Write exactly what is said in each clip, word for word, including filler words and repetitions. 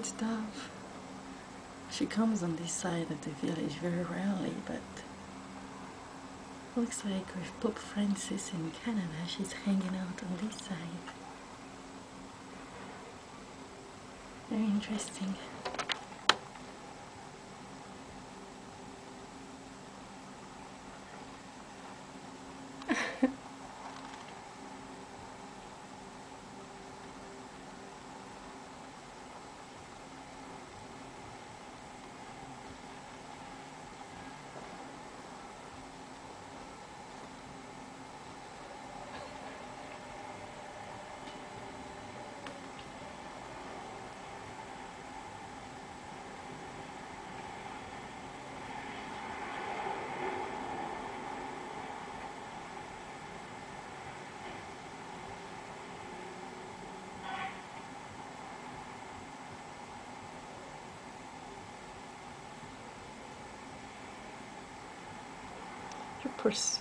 good stuff. She comes on this side of the village very rarely, but looks like with Pope Francis in Canada, she's hanging out on this side. Very interesting. Your purse.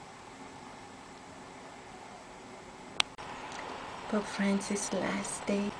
Pope Francis' last day.